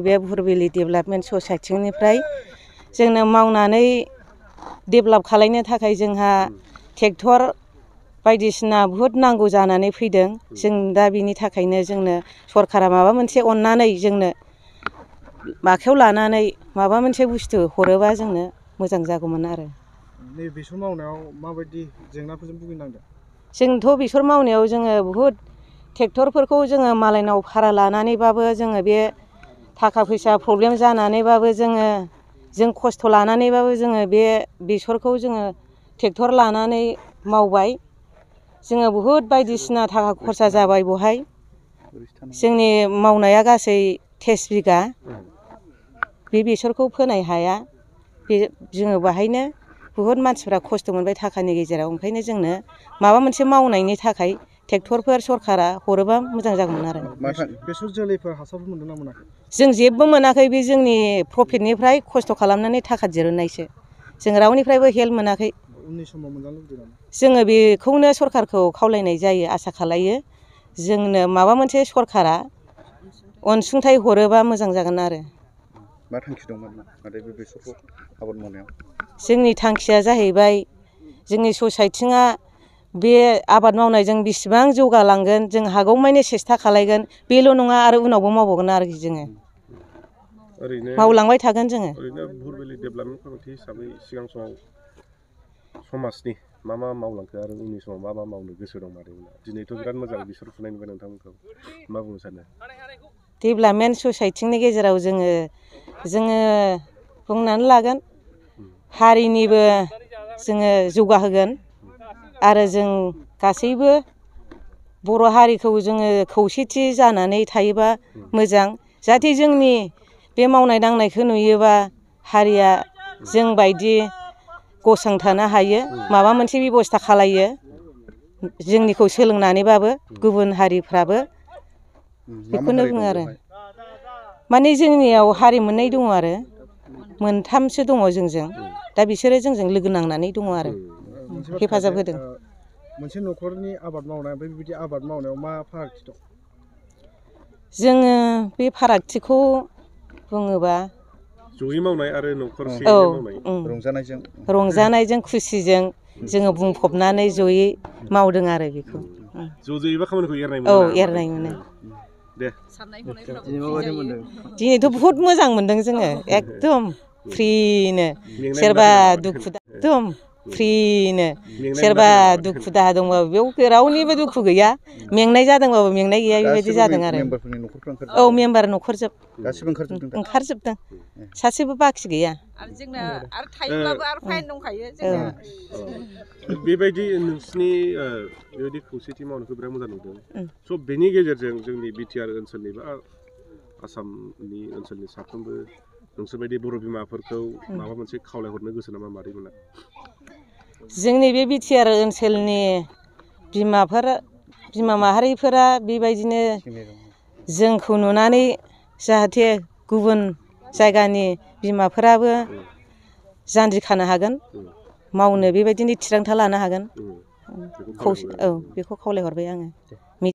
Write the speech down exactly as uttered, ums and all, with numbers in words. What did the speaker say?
बे बुरबिलि डेभेलपमेन्ट ससाइटिनिफ्राय जोंनो मावनानै डेभेलप खालामनो थाखाय जोंहा ट्रेक्टर बायदिसिना बुहुद नांगौ जानानै फैदों। जों दा बिनि थाखायनो जोंनो सरकारा माबा मोनसे अननानै जोंनो आखायाव लानानै माबा मोनसे बुस्थु हरोबा जोंनो मोजां जागौमोन आरो। नै बेसर मावनायाव माबायदि जेंनाफोरजों भुगिनांदों? जोंथ' बेसर मावनायाव जोङो बुहुद ट्रेक्टरफोरखौ जोङो मालायनाव भारा लानानैबाबो जोङो बे थाखा फैसा प्रब्लेम जानानैबाबो जोङो जों खस्थ' लानानैबाबो जोङो बे बेसरखौ जोङो ट्रेक्टर लानानै मावबाय। जोङो बुहुद बायदिसिना थाखा खरसा जाबाय बहाय। जोंनि मावनाया गासै तेइस बिगा बे बेसरखौ फोनाय हाया। बे जोङो बाहायनो बुहुद मानसिफ्रा खस्थ' मोनबाय थाखानि गेजेराव। ओंखायनो जोंनो माबा मोनसे मावनायनि थाखाय ट्रेक्टरफोर सरकारा हरोबा मोजां जागौमोन आरो। बेसर जोलैफोर हासारफोर मोनदोंना मोनाखै? जों जेबो मोनाखै। बे जोंनि प्रफिटनिफ्राय खस्थ' खालामनानै थाखा दिरुननायसो। जों रावनिफ्रायबो हेल्प मोनाखै। उननि समाव मोनजानो लुबैदों नामा? जोङो बेखौनो सरकारखौ खावलायनाय जायो, आसा खालायो जोंनो माबा मोनसे सरकारा अनसुंथाइ हरोबा मोजां जागोन आरो। मा थांखि दंमोन नाथाय बे बेसरखौ आबाद मावनायाव? जोंनि थांखिया जाहैबाय जोंनि ससाइटिया बे आबाद मावनायजों बेसेबां जौगालांगोन जों हागौमानि सेस्था खालायगोन। बेल' नङा आरो उनावबो मावबावगोन आरोखि जोङो। ओरैनो मावलांबाय थागोन जोङो। ओरैनो बुरबिलि डेभेलपमेन्ट कमिटि हिसाबै सिगां समाव समाजनि मा मा मावलांखो आरो उननि समाव मा मा मावनो गोसो दं मादैमोना? दिनैथ' बिराद मोजां बेसर फुनाय नुबाय नोंथांमोनखौ, मा बुंनो सानो? डेभेलपमेन्ट ससाइटिनि गेजेराव जोङो जोङो बुंनानै लागोन हारिनिबो जोङो जौगाहोगोन आरो जों गासैबो बर' हारिखौ जोङो खौसेथि जानानै थायोबा मोजां। जाहाथे जोंनि बे मावनाय दांनायखौ नुयोबा हारिया जोंबायदि गसंथानो हायो, माबा मोनसे बेब'स्था खालायो जोंनिखौ सोलोंनानैबाबो गुबुन हारिफ्राबो। बेखौनो बुङो आरो। माने जोंनियाव हारि मोननै दङ आरो, मोनथामसो दङ जोंजों। दा बिसोरो जोंजों लोगो नांनानै दङ आरो हेफाजाब होदों। मोनसे न'खरनि आबाद मावनाय ओमफ्राय बेबायदि आबाद मावनायाव मा फारागथि दं? जोङो बे फारागथिखौ बुङोबा जयै मावनाय आरो न'खरसेयैनो मावनाय, रंजानायजों रंजानायजों खुसिजों जोङो बुंफबनानै जयै मावदों आरो बेखौ। ज' ज'यैबा खामानिखौ एरनाय औ मोनो। एरनाय मोनो। दे दिनैथ' बहुद मोजां मोनदों जोङो एकदम फ्रिनो। सोरबा दुखु एकदम फ्रिनो सोरबा दुखु दाहा दंबाबो बेयाव रावनिबो दुखु गैया, मेंनाय जादोंबाबो मेंनाय गैया बेबायदि जादों आरो। औ मेम्बार न'खरजोब गासिबो ओंखारजोबदों दा? ओंखारजोबदों, सासेबो बाखि गैया। आरो जोंना आरो थायोब्लाबो आरो फाइन दंखायो जोंना। बेबायदि नोंसिनि बेबायदि खौसेथि मावनायखौ बिराद मोजां नुदों। स' बेनि गेजेरजों जोंनि बिटिआर ओनसोलनि बा आसामनि ओनसोलनि साफ्रोमबो नोंसोरबायदि बर' बिमाफोरखौ माबा मोनसे खावलायहरनो गोसो नामा मादैमोना? जोंनि बे बिटिआर ओनसोलनि बिमाफोर बिमा माहारिफोरा बेबायदिनो जोंखौ नुनानै जाहाथे गुबुन जायगानि बिमाफोराबो जान्जि खानो हागोन, मावनो बेबायदिनो थिरांथा लानो हागोन। औ बेखौ खावलायहरबाय आङो।